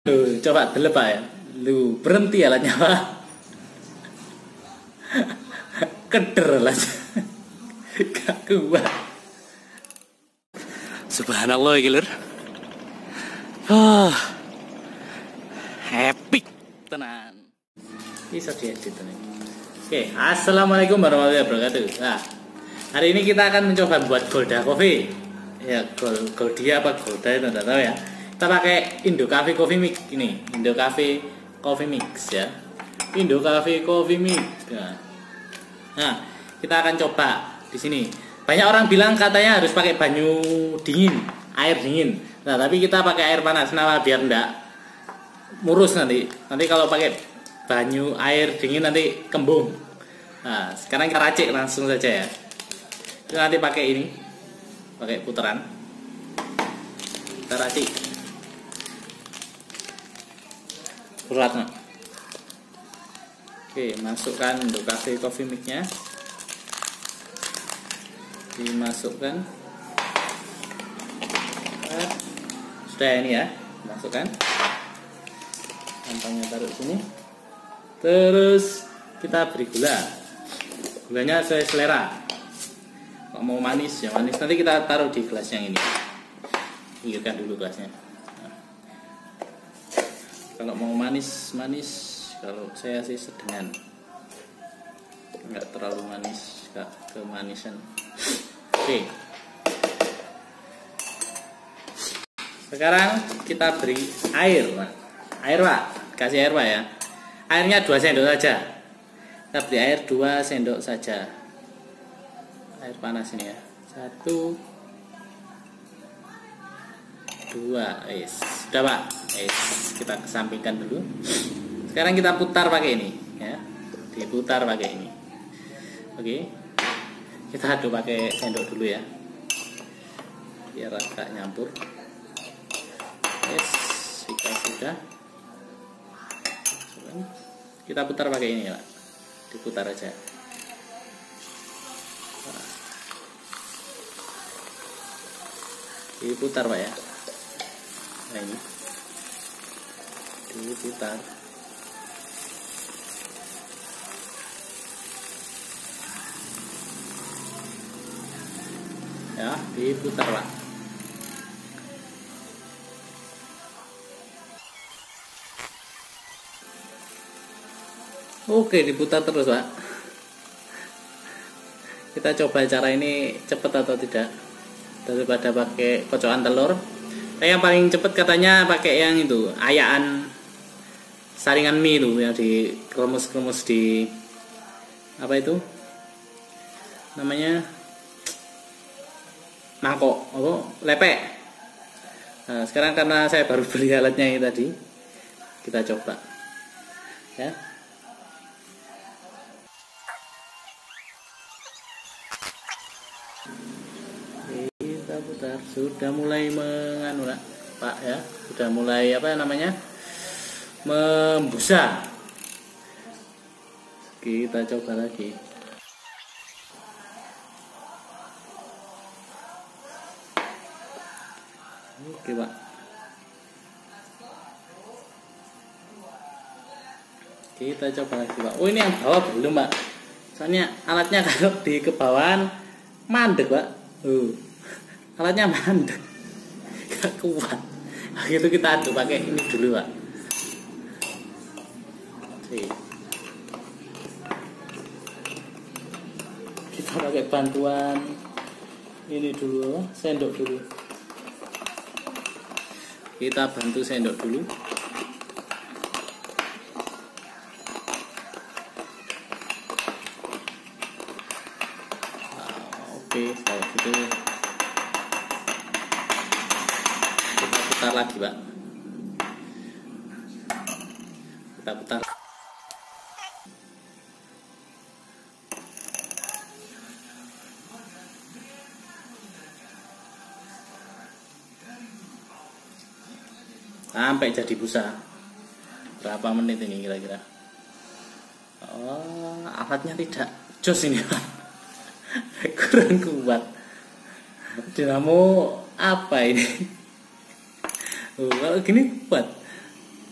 Coba dulu Pak ya. Lu berhenti alatnya Pak. Keder lah. Gak kuat. Subhanallah ya Lur. Epic tenan. Bisa diedit nih. Oke, assalamualaikum warahmatullahi wabarakatuh. Nah, hari ini kita akan mencoba buat Golda Coffee. Ya, Goldia apa Golda itu tidak tahu ya. Kita pakai Indo Cafe Coffee Mix ini, Indo Cafe Coffee Mix ya. Indo Cafe Coffee Mix. Nah, kita akan coba di sini. Banyak orang bilang katanya harus pakai banyu dingin, air dingin. Nah, tapi kita pakai air panas. Kenapa? Biar enggak murus nanti. Nanti kalau pakai banyu air dingin nanti kembung. Nah, sekarang kita racik langsung saja ya. Kita nanti pakai ini, pakai putaran. Kita racik. Berat nah. Oke, masukkan Indo Cafe Coffee Mix-nya. Dimasukkan. Sudah ini ya, masukkan. Tampangnya taruh sini. Terus kita beri gula. Gulanya sesuai selera. Kalau mau manis ya manis. Nanti kita taruh di gelas yang ini. Pinggirkan dulu gelasnya. Kalau mau manis, kalau saya sih sedengan, nggak terlalu manis, nggak kemanisan. Oke. Sekarang kita beri air, Pak. Air, Pak. Kasih air, Pak ya. Airnya 2 sendok saja. Kita beri air 2 sendok saja. Air panas ini ya. 1, 2, sudah Pak. Kita kesampingkan dulu. Sekarang kita putar pakai ini, ya. Diputar pakai ini. Oke. Kita aduk pakai sendok dulu ya, biar agak nyampur. Jika sudah, kita putar pakai ini Pak. Diputar aja. Diputar Pak ya. Nah ini diputar. Ya, diputar Pak. Oke, diputar terus Pak. Kita coba cara ini cepat atau tidak daripada pakai kocokan telur. Yang paling cepat katanya pakai yang itu, ayaan saringan mie itu yang dikremes-kremes di apa itu namanya, mangkok, lepek. Nah, sekarang karena saya baru beli alatnya ini tadi, kita coba ya. Kita putar. Sudah mulai menganu Pak ya, sudah mulai apa namanya, membusa. Kita coba lagi. Oke Pak. Kita coba lagi Pak. Oh ini yang bawah belum Pak. Soalnya alatnya kalau di kebawahan mandek Pak. Alatnya mandek. Gak kuat. Gitu kita aduk pakai ini dulu Pak. Oke. Kita pakai bantuan ini dulu, sendok dulu. Kita bantu sendok dulu. Oke, kalau gitu kita putar lagi Pak. Kita putar. Sampai jadi busa. Berapa menit ini kira-kira? Oh, alatnya tidak jos ini Pak. Kurang kuat. Dinamo apa ini? Kalau gini kuat.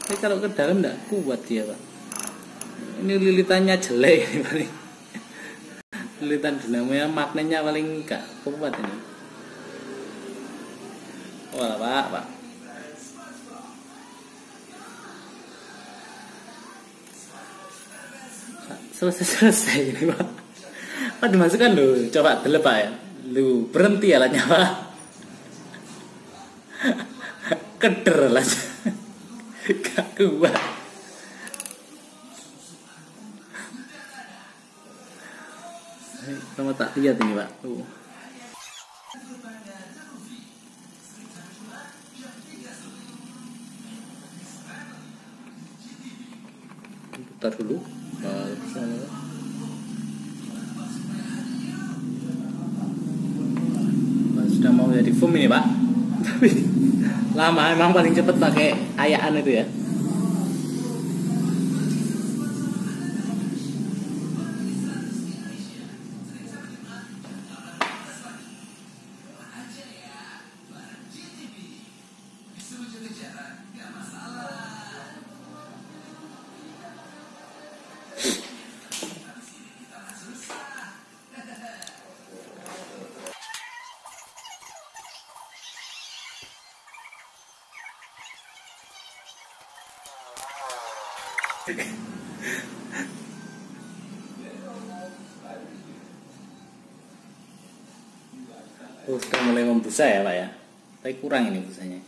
Tapi kalau ke dalam enggak kuat dia, Pak. Ini lilitannya jelek ini paling. Lilitan dinamonya magnetnya paling enggak kuat ini. Wah, Pak. Selesai ini, Pak. Pak dimasukkan loh, coba dulu Pak ya. Lu berhenti alatnya, Pak. Keder lah. Gak kuat. Sama tak lihat ini, Pak. Putar dulu. Sudah mau jadi foam ini, Pak. Tapi lama, emang paling cepet pakai ayaan itu ya. Oh, sudah mulai membusa ya, Pak ya. Tapi kurang ini busanya.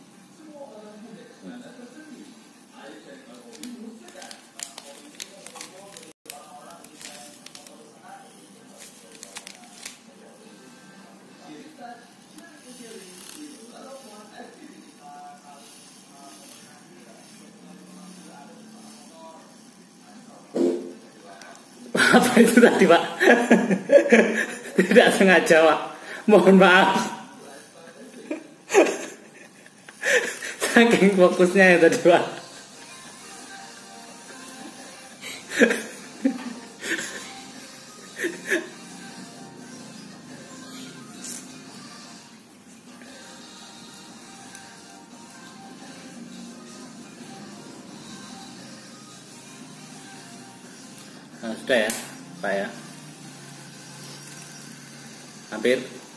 Apa itu tadi, Pak? Tidak sengaja, Pak. Mohon maaf. Saking fokusnya ya tadi, Pak. Nah, sudah ya, Pak ya. Hampir.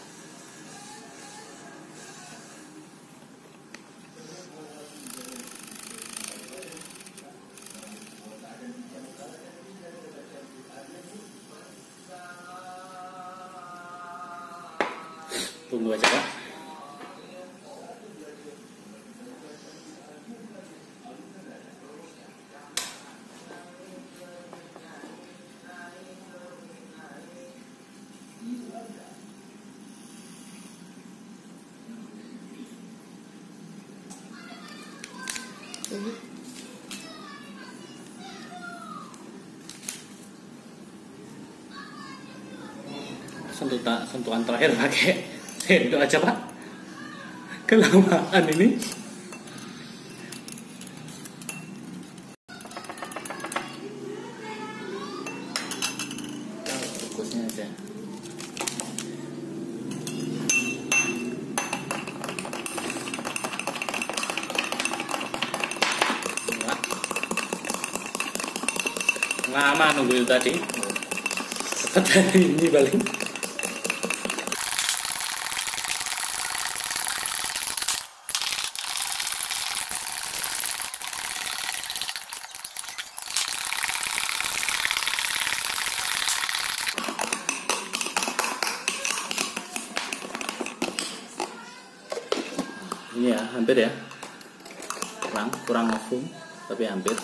Tunggu aja, Pak. Sentuhan terakhir pakai sendok aja, Pak. Kelamaan ini. Fokusnya aja. Lama nunggu itu tadi. Seperti ini paling. Ini ya, hampir ya. Kurang foam, tapi hampir.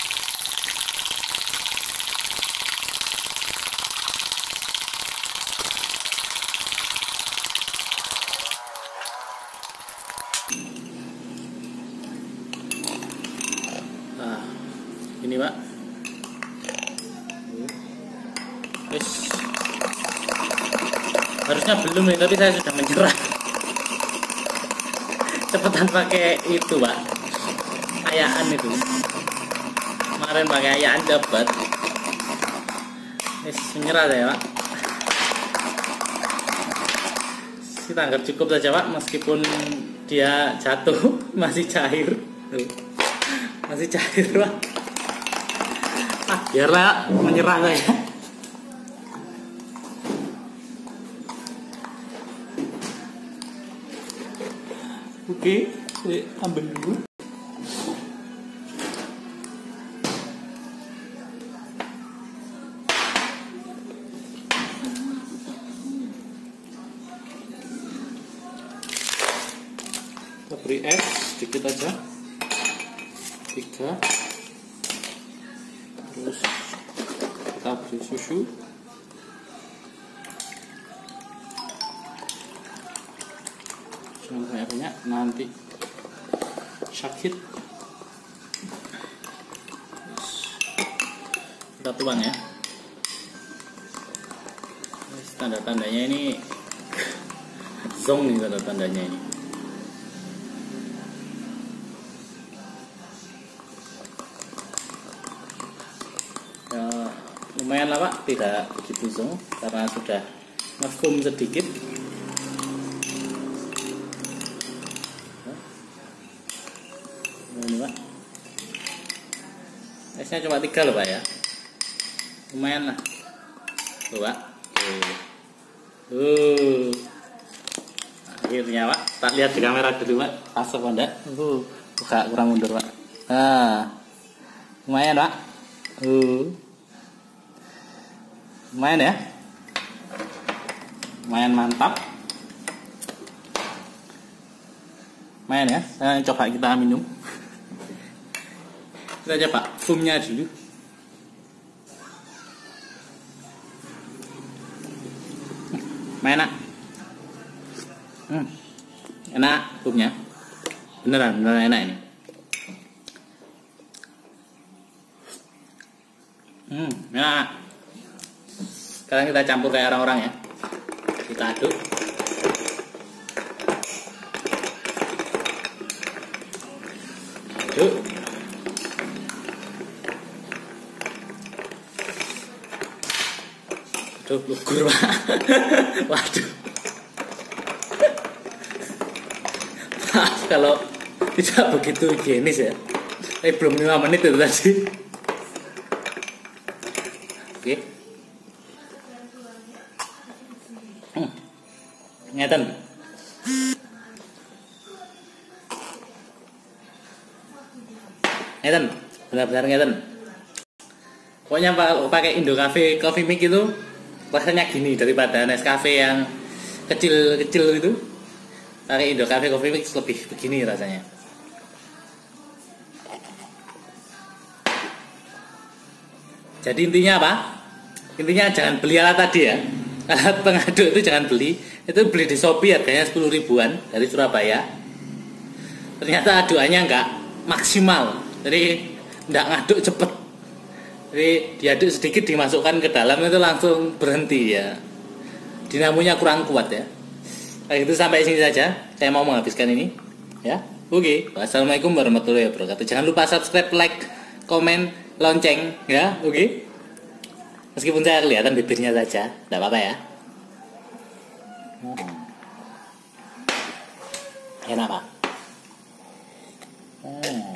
Nah, ini, Pak. Wis. Harusnya belum nih, tapi saya sudah menyerah. Cepetan pakai itu, Pak. Ayaan itu. Kemarin pakai ayaan dapat. Wis menyerah saya, Pak. Kita anggap cukup saja, Pak, meskipun dia jatuh masih cair. Tuh. Masih cair, Pak. Biarlah menyerah saya. Oke, saya ambil dulu. Kita beri es sedikit aja, 3. Terus kita beri susu. Jangan banyak-banyak, nanti sakit. Kita tuang ya. Tanda-tandanya ini zong nih, tanda-tandanya ini. Ya, lumayan lah Pak, tidak begitu zong karena sudah ngefum sedikit. Ini Pak, esnya cuma 3 loh Pak ya, lumayan lah tuh Pak. Akhirnya Pak, tak lihat di kamera dulu Pak, pas apa enggak? Buka kurang mundur Pak. Nah, lumayan Pak. Lumayan ya, lumayan mantap. Lumayan ya, coba kita minum. Kita coba foamnya dulu. Enak. Enak foamnya. Beneran enak ini. Enak. Sekarang kita campur kayak orang-orang ya. Kita aduk. Aduk. Aduh, lugur Pak. Waduh. Maaf kalau tidak begitu higienis ya. Belum 5 menit itu tadi. Oke. Ngeten. Ngeten, benar-benar ngeten. Pokoknya kalau pakai Indo Cafe Coffee Mix itu rasanya gini daripada Nescafe yang kecil-kecil itu. Pakai Indo Cafe Coffee Mix lebih begini rasanya. Jadi intinya apa? Intinya jangan beli alat tadi ya. Alat pengaduk itu jangan beli. Itu beli di Shopee harganya 10 ribuan dari Surabaya. Ternyata aduannya nggak maksimal. Jadi nggak ngaduk cepet. Jadi diaduk sedikit dimasukkan ke dalam itu langsung berhenti ya. Dinamonya kurang kuat ya. Nah, itu sampai sini saja. Saya mau menghabiskan ini. Ya, oke. Wassalamualaikum warahmatullahi wabarakatuh. Jangan lupa subscribe, like, komen, lonceng. Ya, oke. Meskipun saya kelihatan bibirnya saja, tidak apa-apa ya. Enak Pak.